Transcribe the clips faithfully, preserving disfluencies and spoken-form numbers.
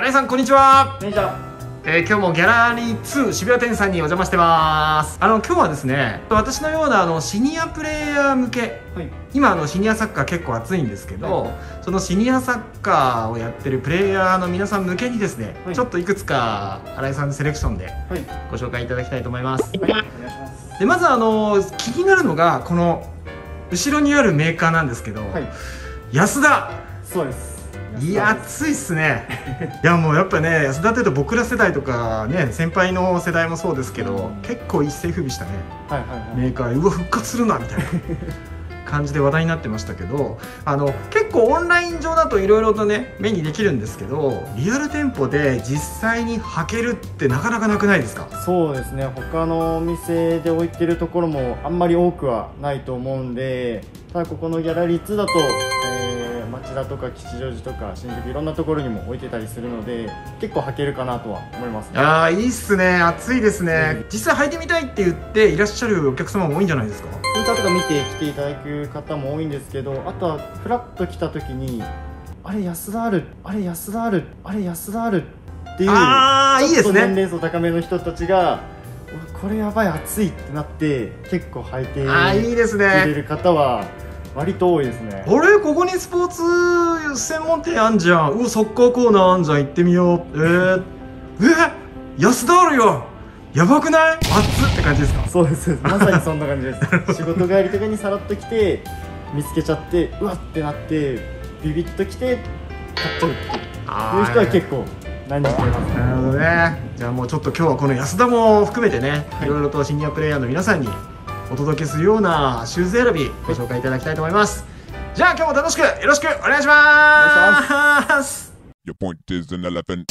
新井さんこんにちは。 こんにちは。 えー、今日もギャラリーツー渋谷店さんにお邪魔してます。あの今日はですね、私のようなあのシニアプレイヤー向け、はい、今あのシニアサッカー結構熱いんですけど、はい、そのシニアサッカーをやってるプレイヤーの皆さん向けにですね、はい、ちょっといくつか新井さんのセレクションでご紹介いただきたいと思います。はい、お願いします。でまずあの気になるのがこの後ろにあるメーカーなんですけど、はい、安田。 そうです。 いや熱いっすね。いやもうやっぱね、安田というと僕ら世代とかね、先輩の世代もそうですけど、結構一世風靡したね、メーカー、うわ復活するなみたいな感じで話題になってましたけど、あの結構オンライン上だといろいろとね目にできるんですけど、リアル店舗で実際に履けるってなかなかなくないですか？ そうですね、他のお店で置いてるところもあんまり多くはないと思うんで、ただここのギャラリーツーだと、えー町田とか吉祥寺とか新宿いろんなところにも置いてたりするので、結構履けるかなとは思いますね。 ああいいっすね、暑いですね、うん、実際履いてみたいって言っていらっしゃるお客様も多いんじゃないですか？ インターとか見て来ていただく方も多いんですけど、あとはフラッと来た時にあれ安田ある、あれ安田ある、あれ安田あるっていう、ああいいですね、年齢層高めの人たちがこれやばい暑いってなって結構履いてくれる方は割と多いですね。 あれここにスポーツ専門店あんじゃん、うわサッカーコーナーあんじゃん、行ってみよう。えー、え安田あるよ、やばくない？熱っって感じですか？ そうです、まさにそんな感じです仕事帰りとかにさらっと来て見つけちゃって、うわってなってビビッと来て買っちゃうっていう人は結構何人かいますね。 なるほどね。じゃあもうちょっと今日はこの安田も含めてね、はい、いろいろとシニアプレイヤーの皆さんにお届けするようなシューズ選びご紹介いただきたいと思います。じゃあ今日も楽しくよろしくお願いします。Your point is an elephant.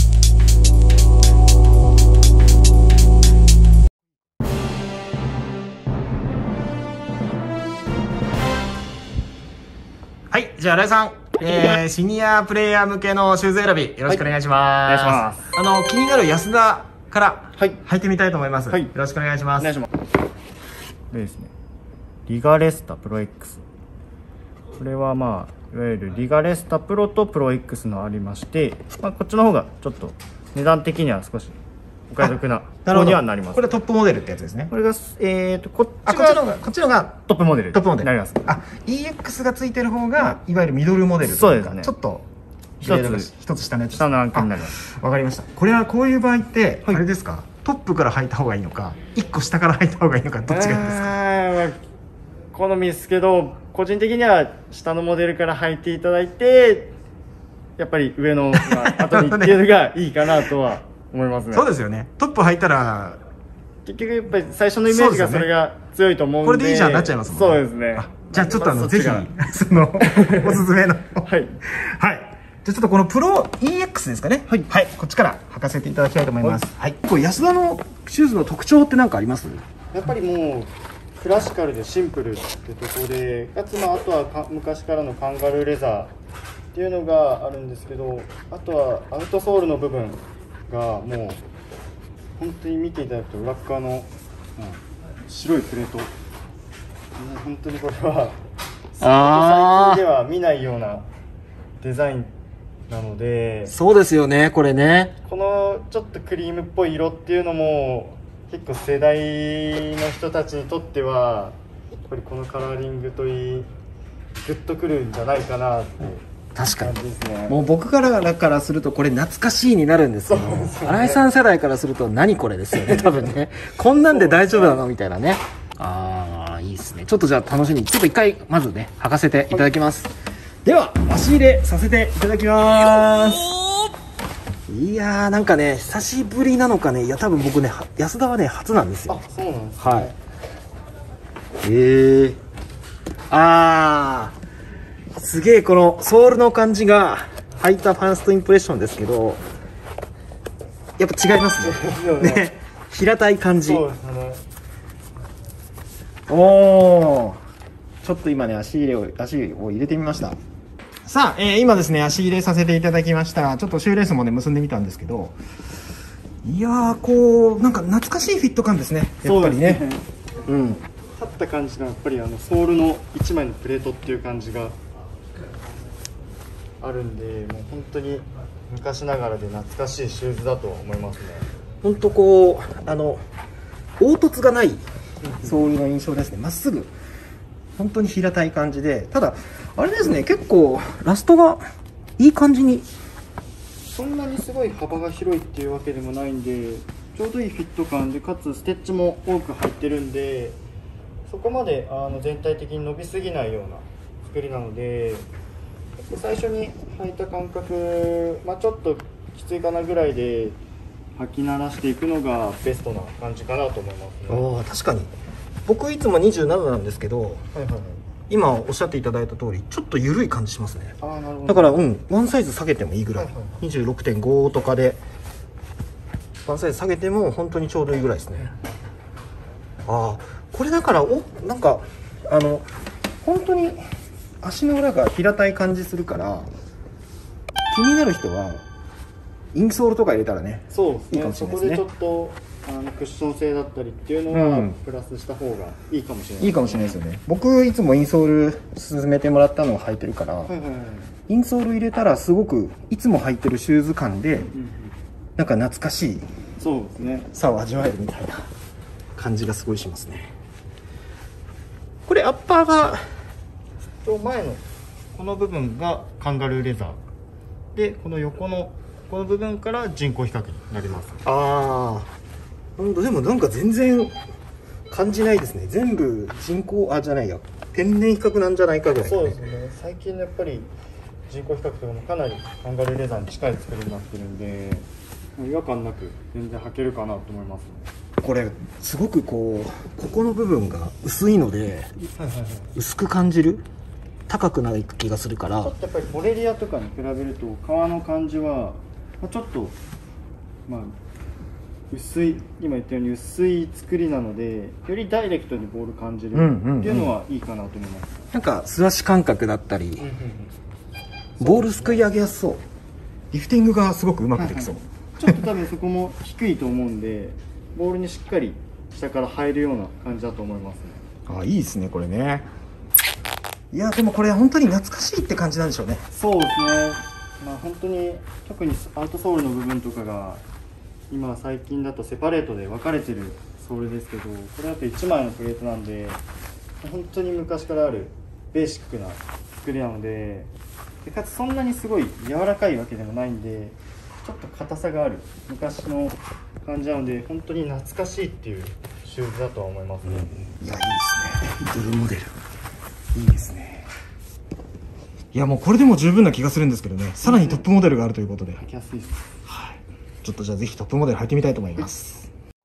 はい、じゃあ新井さん、えー、シニアプレイヤー向けのシューズ選びよろしくお願いします。はい、お願いします。あの気になる安田から履いてみたいと思います。はい、よろしくお願いします。お願いします。 でですね、リガレスタプロ X、 これはまあいわゆるリガレスタプロとプロ X のありまして、まあ、こっちの方がちょっと値段的には少しお買い得な方にはなります。 これはトップモデルってやつですね。 これがえーとこっちがこっちのがトップモデルトップモデルになります。 あ イーエックス がついてる方がいわゆるミドルモデルというか、 そうですね、 ちょっと一つ一つ下のやつ、 下のランクになります。 わかりました。これはこういう場合ってあれですか、はい、トップから履いた方がいいのかいっこ下から履いた方がいいのか、どっちがいいですか？ 好みですけど、個人的には下のモデルから履いていただいて、やっぱり上の、まあ、後にっていうのがいいかなとは思いますね。 そうですよね、トップ履いたら結局やっぱり最初のイメージがそれが強いと思うんで、 これでいいじゃんなっちゃいますもんね。 そうですね。 じゃあちょっとあのぜひそのおすすめのはい、はい、じゃあちょっとこのプロ イーエックス ですかね、はい、はい、こっちから履かせていただきたいと思います。はい、これ安田のシューズの特徴って何かあります？ やっぱりもうクラシカルでシンプルってところで、かつまああとはか昔からのカンガルーレザーっていうのがあるんですけど、あとはアウトソールの部分がもう本当に見ていただくと裏側の、うん、白いプレート、もう本当にこれは最近では見ないようなデザインなので。 そうですよね、これね。 このちょっとクリームっぽい色っていうのも結構世代の人たちにとってはやっぱりこのカラーリングといいグッとくるんじゃないかなって。 確かに、ね、もう僕からからするとこれ懐かしいになるんですけど、ね、新井さん世代からすると何これですよね多分ねこんなんで大丈夫なのみたいなね。ああいいですね。ちょっとじゃあ楽しみにちょっと一回まずね履かせていただきます。はい、では足入れさせていただきます。いやーなんかね久しぶりなのかね、いや多分僕ね安田はね初なんですよ。 あ、そうなんですね。 はい。えー、あーすげえこのソールの感じが履いたファーストインプレッションですけど、やっぱ違いますねね、平たい感じ。そうですね。おお、ちょっと今ね足入れを足を入れてみました。さあ、えー、今ですね足入れさせていただきました。ちょっとシューレースもね結んでみたんですけど、いやーこうなんか懐かしいフィット感ですね、やっぱりね。そうですね、うん、 立った感じのやっぱりあのソールのいちまいのプレートっていう感じがあるんで、もう本当に昔ながらで懐かしいシューズだと思いますね。 本当こうあの凹凸がないソールの印象ですね。まっすぐ本当に平たい感じで、ただあれですね、結構ラストがいい感じに、 そんなにすごい幅が広いっていうわけでもないんで、ちょうどいいフィット感で、かつステッチも多く入ってるんで、そこまであの全体的に伸びすぎないような作りなので、最初に履いた感覚、まあ、ちょっときついかなぐらいで履き慣らしていくのがベストな感じかなと思いますね。 ああ確かに僕いつもにじゅうなななんですけど、 はいはいはい、 今おっしゃっていただいた通りちょっと緩い感じしますね。 あーなるほど。 だからうんワンサイズ下げてもいいぐらい、 はいはいはい、 にじゅうろくてんご とかでワンサイズ下げても本当にちょうどいいぐらいですね。ああこれだからおなんかあの本当に足の裏が平たい感じするから、気になる人はインソールとか入れたらね、 そうですね、 いいかもしれないですね。 そこでちょっとあのクッション性だったりっていうのは、 うんプラスした方がいいかもしれない、 いいかもしれないですよね。僕いつもインソール勧めてもらったのを履いてるから、 はいはいはい、 インソール入れたらすごくいつも履いてるシューズ感で、 うんうん、 なんか懐かしいそうですね、 さを味わえるみたいな感じがすごいしますね。これアッパーがと前のこの部分がカンガルーレザーで、この横のこの部分から人工比較になります。 ああ本当でもなんか全然感じないですね。全部人工あじゃないや天然比較なんじゃないかぐらい、ね、 そうですね、最近のやっぱり人工比較とかもかなりカンガルーレザーに近い作りになってるんで、もう違和感なく全然履けるかなと思いますね。 これすごくこうここの部分が薄いので、 はいはいはい、 薄く感じる、高くない気がするから、 ちょっとやっぱりモレリアとかに比べると革の感じは、まあ、ちょっとまあ薄い、今言ったように薄い作りなので、よりダイレクトにボール感じるっていうのはいいかなと思います。 なんか素足感覚だったり、 うんうんうん、 ボールすくい上げやすそう、リフティングがすごくうまくできそう、 はいはい、ちょっと多分そこも低いと思うんでボールにしっかり下から入るような感じだと思いますね。 あいいですねこれね。いやでもこれ本当に懐かしいって感じなんでしょうね。 そうですね、まあ本当に特にアウトソールの部分とかが今最近だとセパレートで分かれてるソールですけど、これだといちまいのプレートなんで本当に昔からあるベーシックな作りなので、でかつそんなにすごい柔らかいわけでもないんで、ちょっと硬さがある昔の感じなので、本当に懐かしいっていうシューズだとは思いますね。 いやいいですね、ドルモデルいいですね。いやもうこれでも十分な気がするんですけどね、さらにトップモデルがあるということで、 履きやすいです。 はい、ちょっとじゃあぜひトップモデル履いてみたいと思います。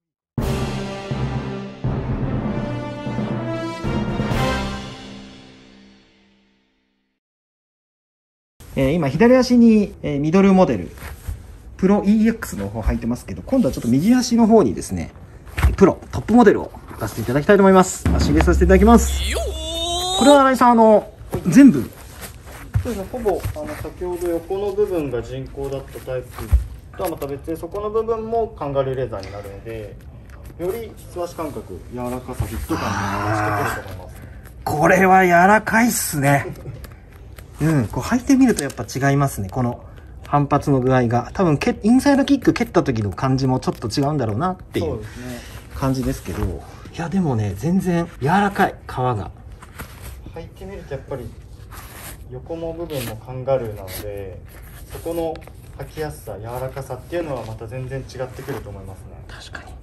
えー、今左足に、えー、ミドルモデルプロ イーエックス の方履いてますけど、今度はちょっと右足の方にですねプロトップモデルを履かせていただきたいと思います。足入れさせていただきます。これは新井さんあの全部そうですね、ほぼあの先ほど横の部分が人工だったタイプとはまた別に、そこの部分もカンガルーレザーになるので、より素足感覚、柔らかさ、フィット感がしてくると思います。 これは柔らかいっすねうんこう履いてみるとやっぱ違いますね。この反発の具合が多分けインサイドキック蹴った時の感じもちょっと違うんだろうなっていう感じですけど、いやでもね全然柔らかい皮が。 履いてみるとやっぱり横の部分もカンガルーなので、そこの履きやすさ、柔らかさっていうのはまた全然違ってくると思いますね。 確かに。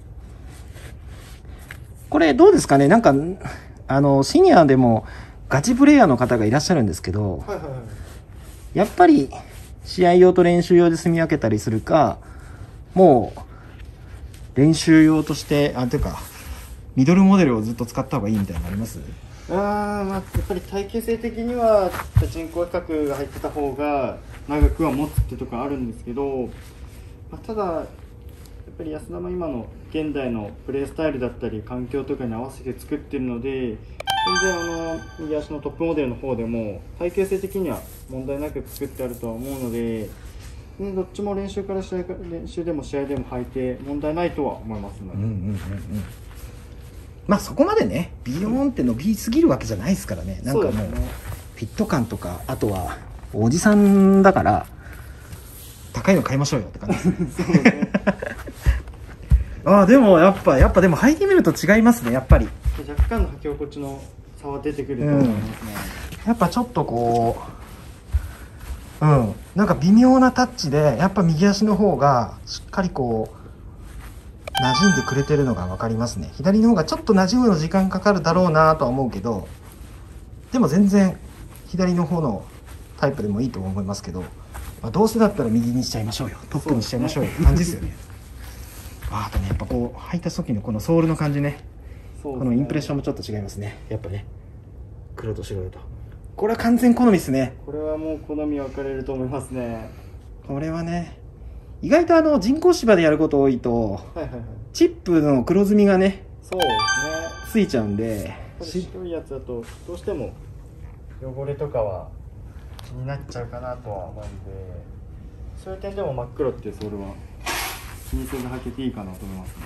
これどうですかね、なんかあのシニアでもガチプレイヤーの方がいらっしゃるんですけど、 はいはいはい、 やっぱり試合用と練習用で住み分けたりするか、もう練習用としてあというかミドルモデルをずっと使った方がいいみたいなのあります？ あー、まあ、やっぱり耐久性的には人工比較が入ってた方が長くは持つってとこあるんですけど、まあ、ただやっぱり安田も今の現代のプレースタイルだったり環境とかに合わせて作ってるので、全然あの右足のトップモデルの方でも耐久性的には問題なく作ってあるとは思うので、ね、どっちも練習から試合か練習でも試合でも履いて問題ないとは思いますね。 うんうんうんうん。まあそこまでねビヨーンって伸びすぎるわけじゃないですからね。なんかもうフィット感とか、あとはおじさんだから高いの買いましょうよって感じですねああでもやっぱやっぱでも履いてみると違いますね、やっぱり若干の履き心地の差は出てくると思いますね、 うん、やっぱちょっとこううんなんか微妙なタッチでやっぱ右足の方がしっかりこう馴染んでくれてるのが分かりますね。左の方がちょっと馴染むの時間かかるだろうなとは思うけど、でも全然左の方のタイプでもいいと思いますけど、まあ、どうせだったら右にしちゃいましょうよ、トップにしちゃいましょうよって感じですよねあとねやっぱこう履いた時のこのソールの感じね、このインプレッションもちょっと違いますね、やっぱね黒と白だと。これは完全好みですね。 これはもう好み分かれると思いますね。 これはね意外とあの人工芝でやること多いと、 はいはいはい、 チップの黒ずみがねそうですねついちゃうんで、 白いやつだとどうしても汚れとかは気になっちゃうかなとは思うんで、そういう点でも真っ黒っていうソールは気にせず履けていいかなと思いますね。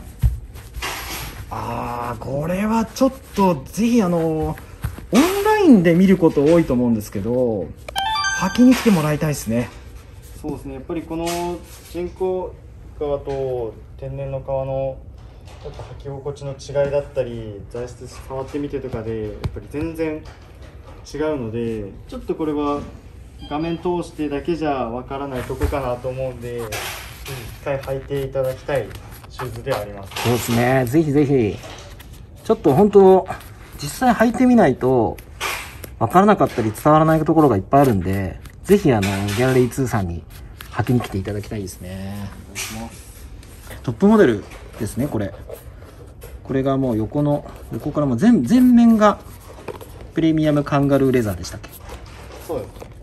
ああこれはちょっとぜひあのオンラインで見ること多いと思うんですけど、履きに来てもらいたいですね。 そうですね、やっぱりこの人工革と天然の革のやっぱ履き心地の違いだったり材質触ってみてとかでやっぱり全然違うので、ちょっとこれは画面通してだけじゃわからないとこかなと思うんで、一回履いていただきたいシューズではあります。 そうですね、ぜひぜひちょっと本当実際履いてみないとわからなかったり伝わらないところがいっぱいあるんで、ぜひあのギャラリーツーさんに履きに来ていただきたいですね。 お願いします。 トップモデルですね、これこれがもう横の横からもう 全, 全面がプレミアムカンガルーレザーでしたっけ。 そう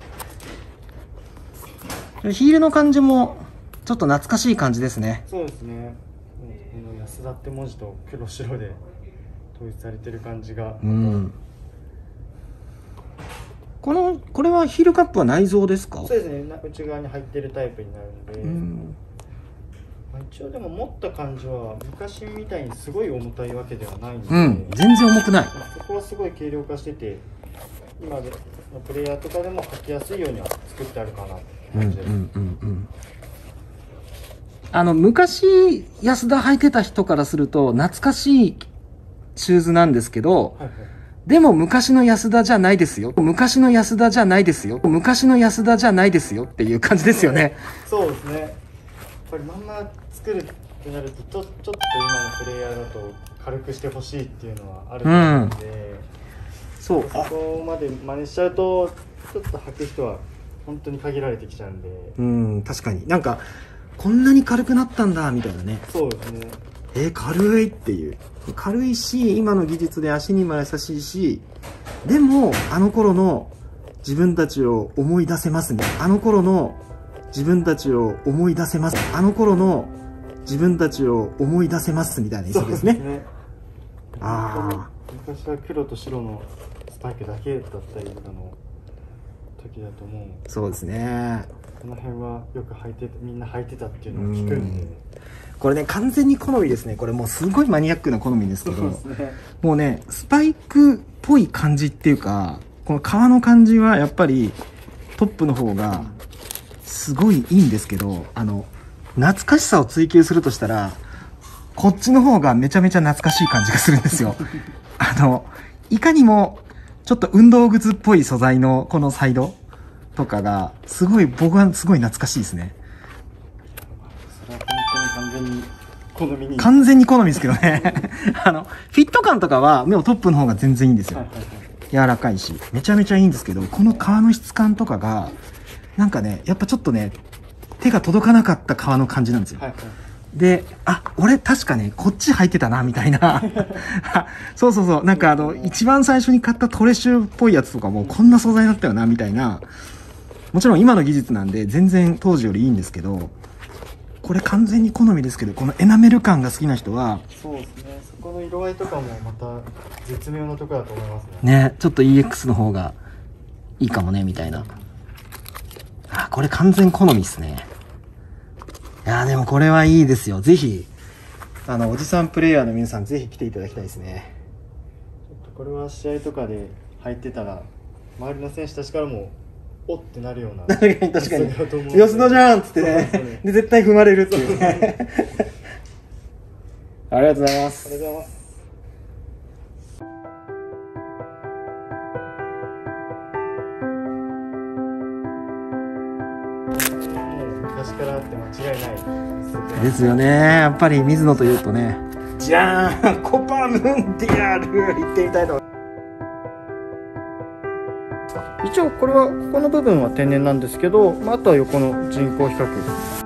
です。 ヒールの感じもちょっと懐かしい感じですね。 そうですね、この安田って文字と黒白で統一されてる感じが、 うん、このこれはヒールカップは内蔵ですか。 そうですね、内側に入ってるタイプになるので、うん、まあ、一応でも持った感じは昔みたいにすごい重たいわけではないので、うん、 全然重くない。 そこはすごい軽量化してて、今でのプレイヤーとかでも履きやすいようには作ってあるかなって感じです。 あの昔安田履いてた人からすると懐かしいシューズなんですけど、はいはい、でも昔の安田じゃないですよ、昔の安田じゃないですよ、昔の安田じゃないですよっていう感じですよね。 そうですね、やっぱりまんま作るってなるとちょ、ちょっと今のプレイヤーだと軽くしてほしいっていうのはあると思うので、うん、そうそこまで真似しちゃうとちょっと履く人は本当に限られてきちゃうんで、 うん、確かになんかこんなに軽くなったんだみたいなね。 そうですね、 えー、軽いっていう、軽いし今の技術で足にも優しいし、でもあの頃の自分たちを思い出せますね。あの頃の自分たちを思い出せます。あの頃の自分たちを思い出せますみたいな意味ですね。 そうですね、ああ、昔は黒と白のスパイクだけだったりとかの時だと思う。 そうですね、 この辺はよく履いてみんな履いてたっていうのを聞くんで、 これね完全に好みですね。これもうすごいマニアックな好みですけど、ね、もうねスパイクっぽい感じっていうか、この革の感じはやっぱりトップの方がすごいいいんですけど、あの懐かしさを追求するとしたらこっちの方がめちゃめちゃ懐かしい感じがするんですよあのいかにもちょっと運動靴っぽい素材のこのサイドとかがすごい僕はすごい懐かしいですね。 それは本当に完全に好みに完全に好みですけどねあのフィット感とかはでもトップの方が全然いいんですよ、はいはいはい、柔らかいしめちゃめちゃいいんですけど、この革の質感とかがなんかねやっぱちょっとね手が届かなかった革の感じなんですよ、はいはい、で、あ、俺確かねこっち履いてたなみたいなそうそうそう、なんかあの一番最初に買ったトレシュっぽいやつとかもこんな素材だったよなみたいな、もちろん今の技術なんで全然当時よりいいんですけど、これ完全に好みですけど、このエナメル感が好きな人はそうですね、そこの色合いとかもまた絶妙なところだと思いますね。 ね、ちょっと イーエックス の方がいいかもねみたいな。あ、これ完全好みですね。いやーでもこれはいいですよ。ぜひあのおじさんプレイヤーの皆さんぜひ来ていただきたいですね。 ちょっとこれは試合とかで入ってたら周りの選手たちからもおってなるような。 確かに確かに。 さすがだと思う吉野じゃんっつってそうですねね。 で、絶対踏まれるっていうね。ありがとうございまあす。 りがとうございます。もう昔からあって間違いないですね。 ですよね。やっぱり水野というとね、じゃーんコパムンディアル行ってみたいと思います。一応これはここの部分は天然なんですけど、まあ、あとは横の人工比較